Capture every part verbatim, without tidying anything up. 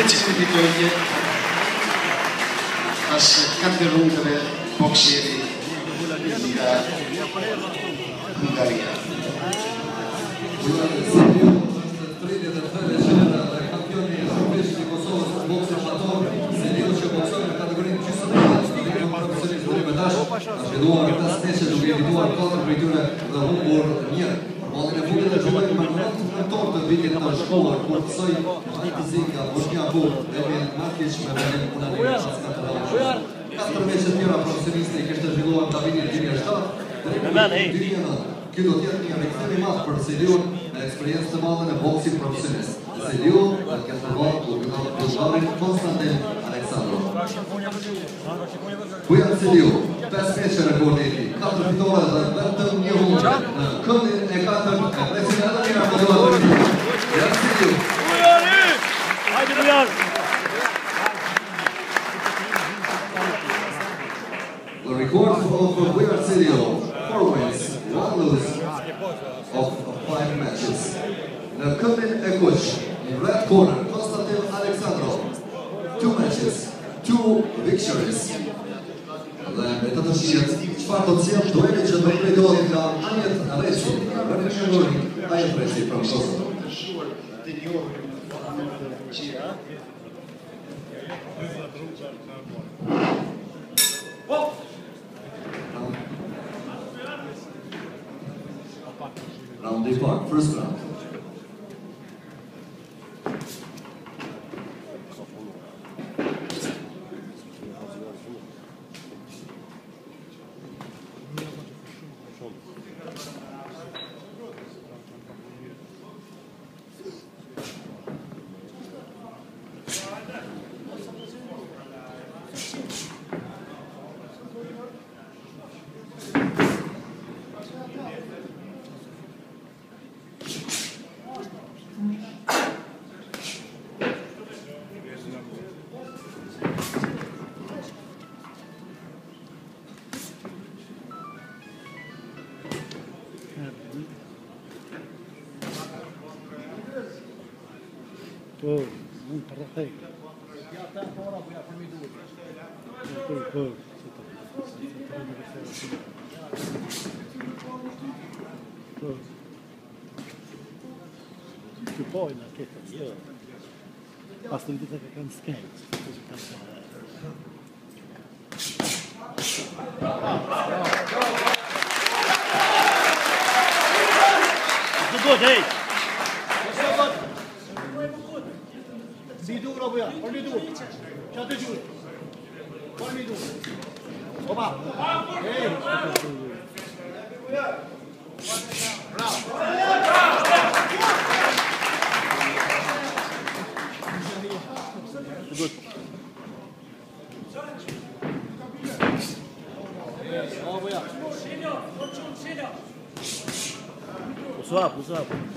Specificitøje as katër rrugëve bokseri nga Hungaria. Zhvilluar këtë steshe duke evituar katër prej tyre dhe humbur mirë. Mallin e fundit e filloi me nëntë nëntor të vitit të shkuar, kur pësoj Mati Zika, Boshnia Bu, Emil Markic me vendin unanime pas katër radhave. Katër meqe të tjera profesioniste i kishte zhvilluar nga viti dy mijë e shtatë deri në dy mijë e nëntë. Ky do të jetë një rikthim i madh për Seliun me eksperiencë të madhe në boksin profesionist. Seliu do të ketë përvojë Bulgarin Konstantin Aleksandrov. Bujan Seliu, pesë meqe rekordi i tij, katër fitore dhe vetëm një humbje në këndin e katër e presidentëve të Apollonit të Rrit. Bujan Seliu. Hajde Bujan. The record of Bujan Seliu, four wins, one lose of five matches. Në këndin e kuq, red corner, Konstantin Aleksandrov, two matches, two victories. Dhe me të të shijet, qëfar të cilë dueli që do drejtohet nga Anjet Reci, Vërnjë Nuri, Anjet Reci from Kosovo. Round D part, first round. Oh, non parrei. Ja, ta fora po ja përmitur. Po, po. Po. Ti poi na che io. Basta vedere che can skate. Good, hey. Bidur abuya, por bidur. Çatı dur. Por bidur. Oba. Hey. Good. Abuya. Usua, usua.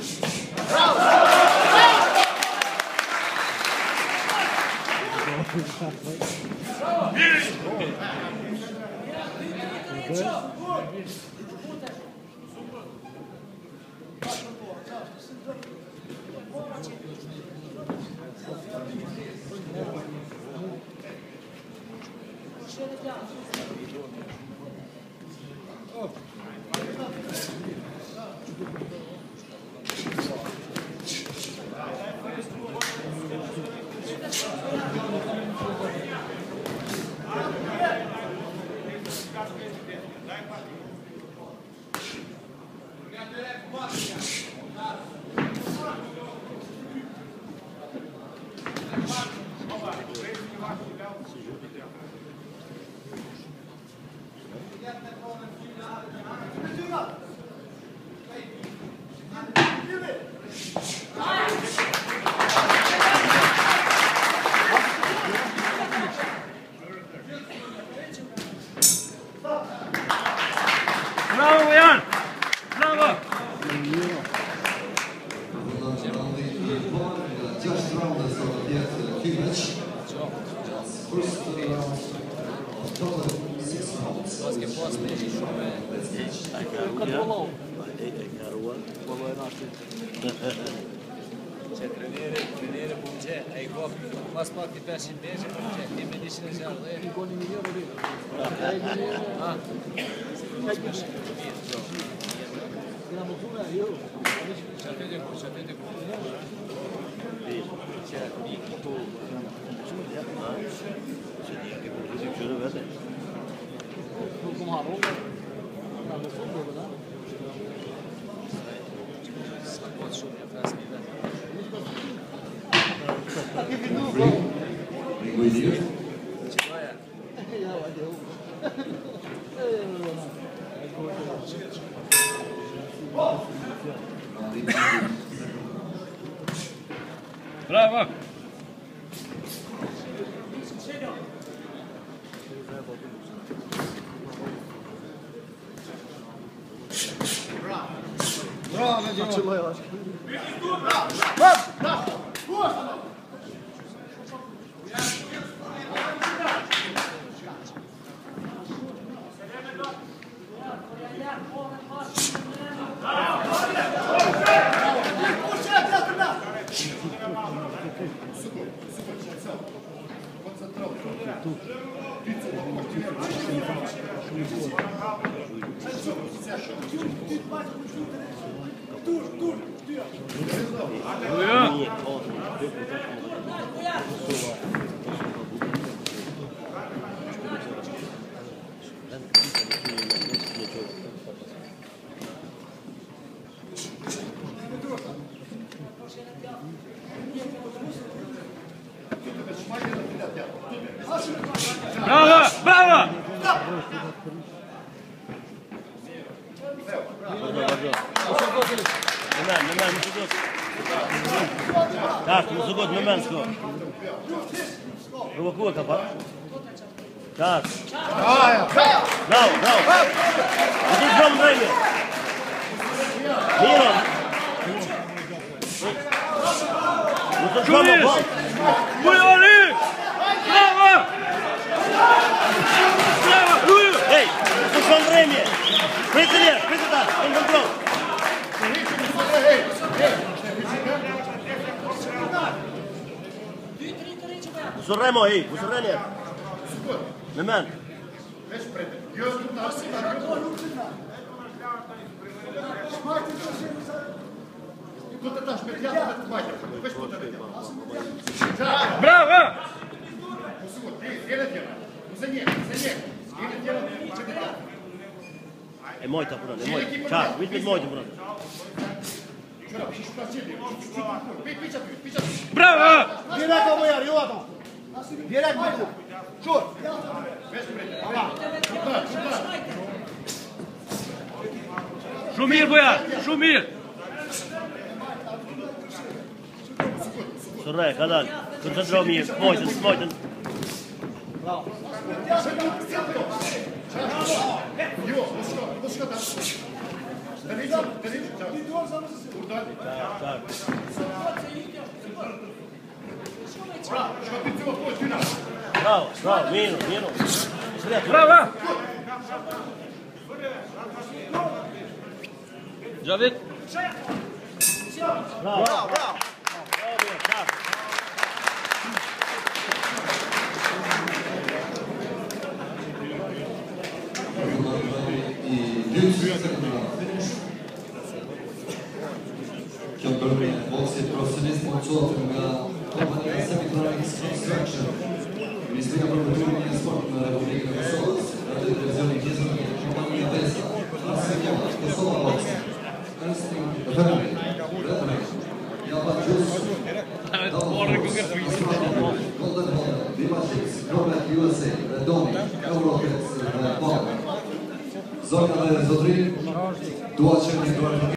Bravo, Bujan! Bravo! Just round the sort of yet few match. First round, total six rounds. Controlou. që treneri, treneri po më gje, e i kop, mas pak të pesëqind meqe, po më gje, një me njëqind e zjarë dhe e. Një koni një njërë rritë. Ha? Këna më thune, jo. Që atë të ku, që atë të ku. Që një këtu. Që një këtu, që kërë vete. Nuk më harru, nga më thune, dhe da. Ska po të shumë, një flasë një vetë. Riguidiu. Që vaja. Ja, vajde u. Bravo! Bravo, Gio! Bravo! Bravo! Nëmen, nëmen, më sukot. Qartë, më sukot, nëmen, s'ko. Provokuar ka pa. Qartë. Bravo, bravo. Më të shumë drejnë. Miro. Më të shumë, po. Bujari! Bravo! Bravo! Hej, më të shumë drejnë. Pritë njerë, pritë ta, në kontrol. Usurremo, hej, usurreni. Në men. Bravo! E mojta punon, e mojta. Qartë, vitë me të mojta punon. Bravo! Direkt ao Boiar, jo ato. Direkt me tu. Shur. Shumë mirë, Bojar, shumë mirë. Surre, ka dalë. Koncentro mirë, mojtën, mojtën. Jo, mos shko, mos shko ta. Tani, tani, tani. Urdal. Qartë. Bravo, shko ti të po ty na. Bravo, bravo, mirë, mirë. Bravo! Gjavit. Bravo, bravo. Bravo. Kjo bërë boksi profesionist moncohet nga kompania Semitronics Construction, Ministria për Kulturën e Sportit në Republikën e Kosovës, radio televizioni pjesën e kompania Vesa, Arsenal, Kosova Box, Ernst Family, Redman, Java Juice, Golden Honda, Viva Chips, Promet U S A, Redoni, Eurocats dhe Bonner. Zonja dhe zotrin, dua që një